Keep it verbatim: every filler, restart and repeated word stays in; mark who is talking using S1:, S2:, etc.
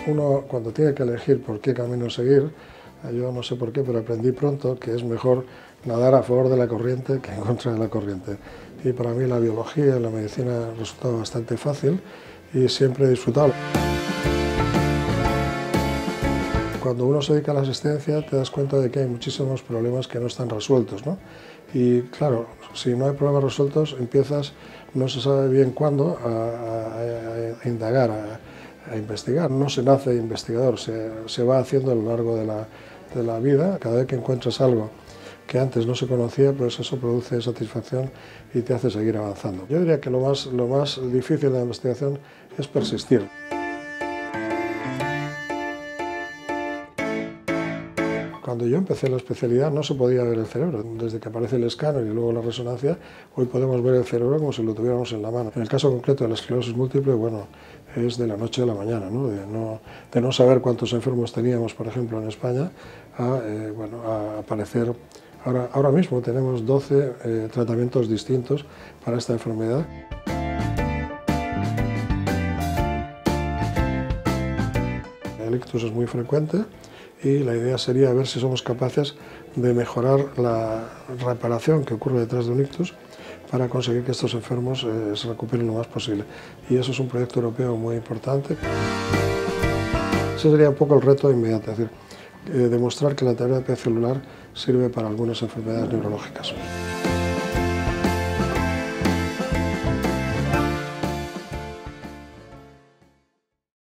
S1: Uno, cuando tiene que elegir por qué camino seguir, yo no sé por qué, pero aprendí pronto que es mejor nadar a favor de la corriente que en contra de la corriente. Y para mí la biología y la medicina resultaba bastante fácil y siempre he disfrutado. Cuando uno se dedica a la asistencia te das cuenta de que hay muchísimos problemas que no están resueltos, ¿no? Y claro, si no hay problemas resueltos empiezas, no se sabe bien cuándo, a, a, a indagar, a, a investigar. No se nace investigador, se, se va haciendo a lo largo de la, de la vida. Cada vez que encuentras algo que antes no se conocía, pues eso produce satisfacción y te hace seguir avanzando. Yo diría que lo más, lo más difícil de la investigación es persistir. Cuando yo empecé la especialidad no se podía ver el cerebro. Desde que aparece el escáner y luego la resonancia, hoy podemos ver el cerebro como si lo tuviéramos en la mano. En el caso concreto de la esclerosis múltiple, bueno, es de la noche a la mañana, ¿no? De, no, de no saber cuántos enfermos teníamos, por ejemplo, en España, a, eh, bueno, a aparecer. Ahora, ahora mismo tenemos doce eh, tratamientos distintos para esta enfermedad. El ictus es muy frecuente y la idea sería ver si somos capaces de mejorar la reparación que ocurre detrás de un ictus para conseguir que estos enfermos eh, se recuperen lo más posible. Y eso es un proyecto europeo muy importante. Ese sería un poco el reto inmediato, es decir, eh, demostrar que la terapia celular sirve para algunas enfermedades neurológicas.